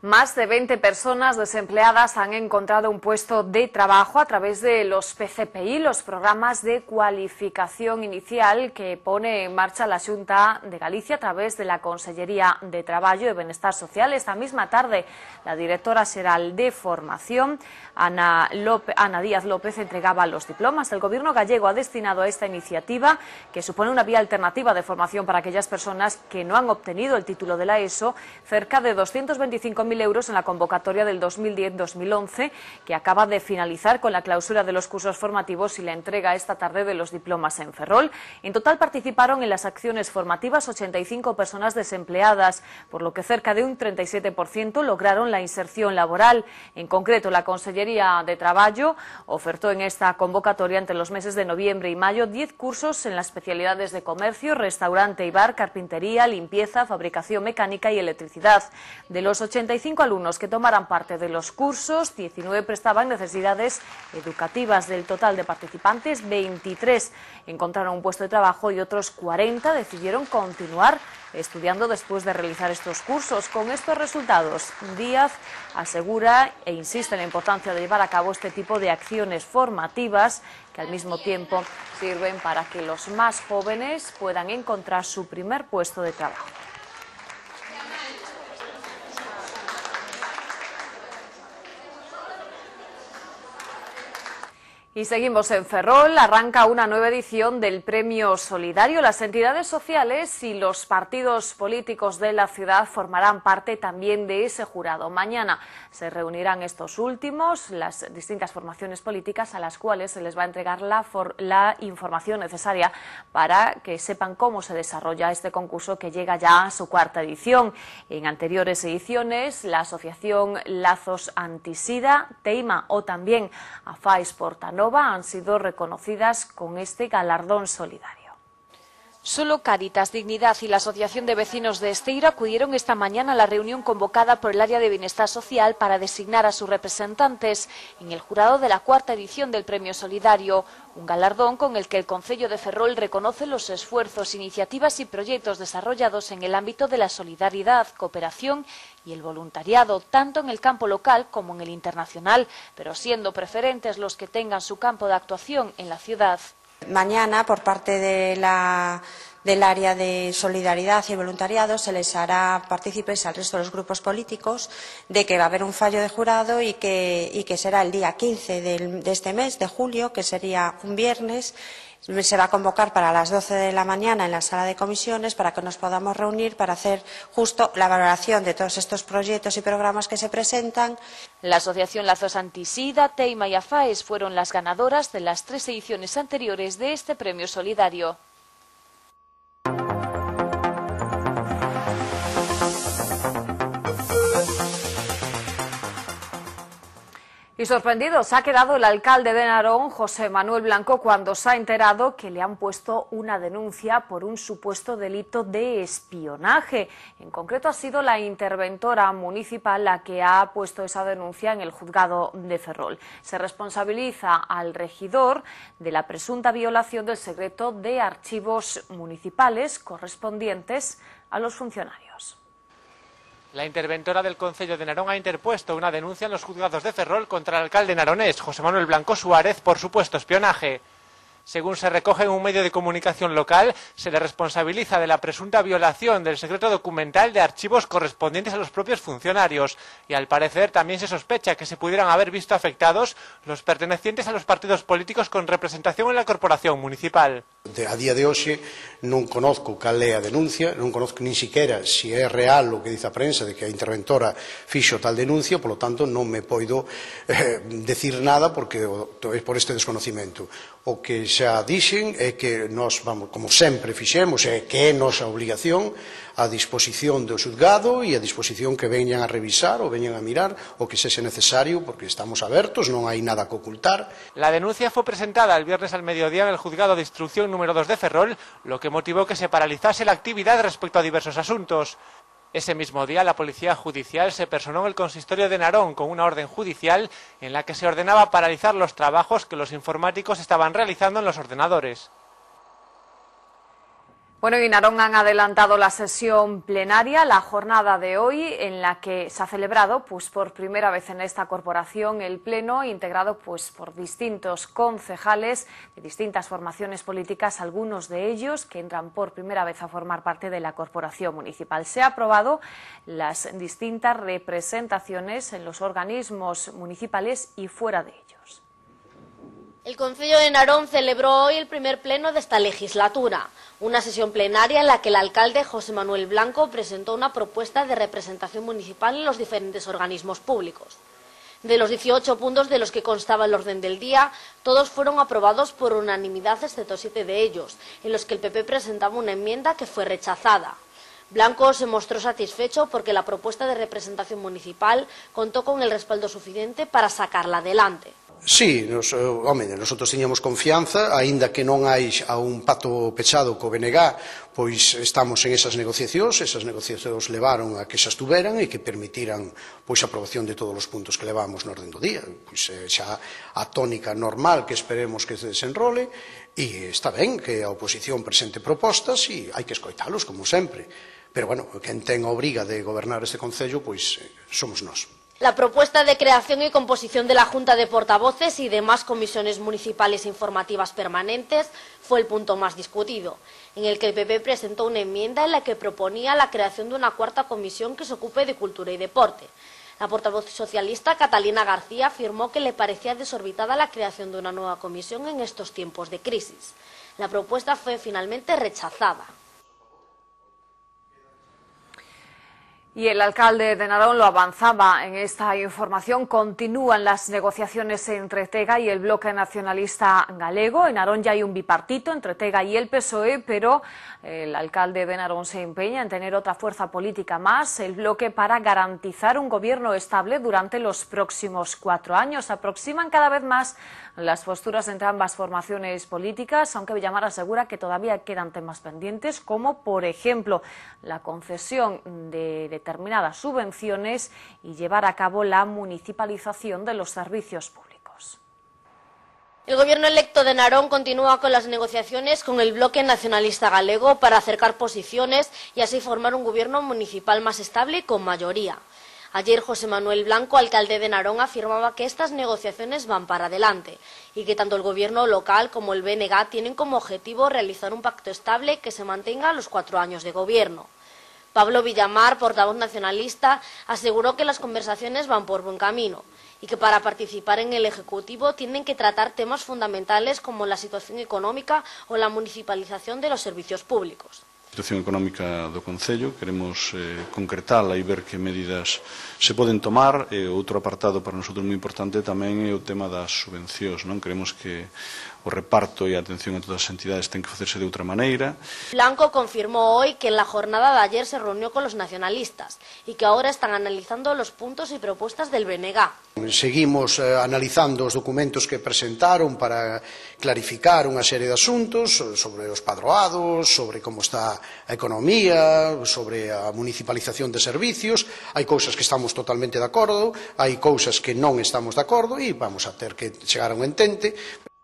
Más de 20 personas desempleadas han encontrado un puesto de trabajo a través de los PCPI, los programas de cualificación inicial que pone en marcha la Xunta de Galicia a través de la Consellería de Traballo e Benestar Social. Esta misma tarde, la directora xeral de Formación, Ana Díaz López, entregaba los diplomas. El Gobierno gallego ha destinado a esta iniciativa, que supone una vía alternativa de formación para aquellas personas que no han obtenido el título de la ESO, cerca de 225.000 euros en la convocatoria del 2010-2011, que acaba de finalizar con la clausura de los cursos formativos y la entrega esta tarde de los diplomas en Ferrol. En total participaron en las acciones formativas 85 personas desempleadas, por lo que cerca de un 37% lograron la inserción laboral. En concreto, la Consellería de Traballo ofertó en esta convocatoria entre los meses de noviembre y mayo 10 cursos en las especialidades de comercio, restaurante y bar, carpintería, limpieza, fabricación mecánica y electricidad. De los 85 alumnos que tomaran parte de los cursos, 19 prestaban necesidades educativas. Del total de participantes, 23 encontraron un puesto de trabajo y otros 40 decidieron continuar estudiando después de realizar estos cursos. Con estos resultados, Díaz asegura e insiste en la importancia de llevar a cabo este tipo de acciones formativas que al mismo tiempo sirven para que los más jóvenes puedan encontrar su primer puesto de trabajo. Y seguimos en Ferrol. Arranca una nueva edición del Premio Solidario. Las entidades sociales y los partidos políticos de la ciudad formarán parte también de ese jurado. Mañana se reunirán estos últimos, las distintas formaciones políticas, a las cuales se les va a entregar la información necesaria para que sepan cómo se desarrolla este concurso, que llega ya a su cuarta edición. En anteriores ediciones, la asociación Lazos Antisida, Teima o también AFAIS Portanova han sido reconocidas con este galardón solidario. Solo Cáritas, Dignidad y la Asociación de Vecinos de Esteiro acudieron esta mañana a la reunión convocada por el Área de Bienestar Social para designar a sus representantes en el jurado de la cuarta edición del Premio Solidario, un galardón con el que el Concello de Ferrol reconoce los esfuerzos, iniciativas y proyectos desarrollados en el ámbito de la solidaridad, cooperación y el voluntariado, tanto en el campo local como en el internacional, pero siendo preferentes los que tengan su campo de actuación en la ciudad. Mañana, por parte del área de solidaridad y voluntariado, se les hará partícipes al resto de los grupos políticos de que va a haber un fallo de jurado y que será el día 15 de este mes, de julio, que sería un viernes. Se va a convocar para las 12 de la mañana en la sala de comisiones para que nos podamos reunir para hacer justo la valoración de todos estos proyectos y programas que se presentan. La Asociación Lazos Antisida, Teima y AFAES fueron las ganadoras de las 3 ediciones anteriores de este premio solidario. Y sorprendido se ha quedado el alcalde de Narón, José Manuel Blanco, cuando se ha enterado que le han puesto una denuncia por un supuesto delito de espionaje. En concreto, ha sido la interventora municipal la que ha puesto esa denuncia en el juzgado de Ferrol. Se responsabiliza al regidor de la presunta violación del secreto de archivos municipales correspondientes a los funcionarios. La interventora del Concello de Narón ha interpuesto una denuncia en los juzgados de Ferrol contra el alcalde naronés, José Manuel Blanco Suárez, por supuesto espionaje. Según se recoge en un medio de comunicación local, se le responsabiliza de la presunta violación del secreto documental de archivos correspondientes a los propios funcionarios, y al parecer también se sospecha que se pudieran haber visto afectados los pertenecientes a los partidos políticos con representación en la corporación municipal. A día de hoxe non conozco cal é a denuncia, non conozco nin siquiera se é real o que dice a prensa de que a interventora fixo tal denuncia, polo tanto non me poido decir nada porque é por este desconocimento. O que xa dixen é que nós, vamos, como sempre fixemos, é que é nosa obligación a disposición do xuzgado e a disposición que veñan a revisar ou veñan a mirar o que sexe necesario, porque estamos abertos, non hai nada que ocultar. La denuncia fue presentada el viernes al mediodía en el juzgado de instrucción número 2 de Ferrol, lo que motivó que se paralizase la actividad respecto a diversos asuntos. Ese mismo día, la Policía Judicial se personó en el consistorio de Narón con una orden judicial en la que se ordenaba paralizar los trabajos que los informáticos estaban realizando en los ordenadores. Bueno, en Narón han adelantado la sesión plenaria, la jornada de hoy, en la que se ha celebrado por primera vez en esta corporación el pleno, integrado por distintos concejales de distintas formaciones políticas, algunos de ellos que entran por primera vez a formar parte de la corporación municipal. Se han aprobado las distintas representaciones en los organismos municipales y fuera de ellos. El Concello de Narón celebró hoy el primer pleno de esta legislatura, una sesión plenaria en la que el alcalde José Manuel Blanco presentó una propuesta de representación municipal en los diferentes organismos públicos. De los 18 puntos de los que constaba el orden del día, todos fueron aprobados por unanimidad excepto 7 de ellos, en los que el PP presentaba una enmienda que fue rechazada. Blanco se mostró satisfecho porque la propuesta de representación municipal contó con el respaldo suficiente para sacarla adelante. Sí, nosotros tiñamos confianza, aínda que non hai un pacto pechado co BNG, pois estamos en esas negociacións levaron a que xa estuveran e que permitiran a aprobación de todos os puntos que levamos no orden do día. Pois xa a tónica normal que esperemos que se desenrole, e está ben que a oposición presente propostas e hai que escoitalos, como sempre. Pero, bueno, quen ten a obriga de gobernar este Concello, pois somos nós. La propuesta de creación y composición de la Junta de Portavoces y demás comisiones municipales informativas permanentes fue el punto más discutido, en el que el PP presentó una enmienda en la que proponía la creación de una cuarta comisión que se ocupe de cultura y deporte. La portavoz socialista Catalina García afirmó que le parecía desorbitada la creación de una nueva comisión en estos tiempos de crisis. La propuesta fue finalmente rechazada. Y el alcalde de Narón lo avanzaba en esta información. Continúan las negociaciones entre Tega y el Bloque Nacionalista Galego. En Narón ya hay un bipartito entre Tega y el PSOE, pero el alcalde de Narón se empeña en tener otra fuerza política más, el Bloque, para garantizar un gobierno estable durante los próximos 4 años. Se aproximan cada vez más las posturas entre ambas formaciones políticas, aunque Villamar asegura que todavía quedan temas pendientes, como por ejemplo la concesión de determinadas subvenciones y llevar a cabo la municipalización de los servicios públicos. El gobierno electo de Narón continúa con las negociaciones con el Bloque Nacionalista Galego para acercar posiciones y así formar un gobierno municipal más estable y con mayoría. Ayer José Manuel Blanco, alcalde de Narón, afirmaba que estas negociaciones van para adelante y que tanto el gobierno local como el BNG tienen como objetivo realizar un pacto estable que se mantenga a los 4 años de gobierno. Pablo Villamar, portavoz nacionalista, aseguró que las conversaciones van por buen camino y que para participar en el Ejecutivo tienen que tratar temas fundamentales como la situación económica o la municipalización de los servicios públicos. A situación económica do Concello, queremos concretala e ver que medidas se poden tomar. Outro apartado para nosotros moi importante tamén é o tema das subvencións, non? Queremos que o reparto e a atención a todas as entidades ten que facerse de outra maneira. Blanco confirmó hoy que en la jornada de ayer se reunió con los nacionalistas y que ahora están analizando los puntos y propuestas del BNG. Seguimos analizando os documentos que presentaron para clarificar unha serie de asuntos sobre os padroados, sobre como está a economía, sobre a municipalización de servicios. Hai cousas que estamos totalmente de acordo, hai cousas que non estamos de acordo e vamos a ter que chegar a un entente.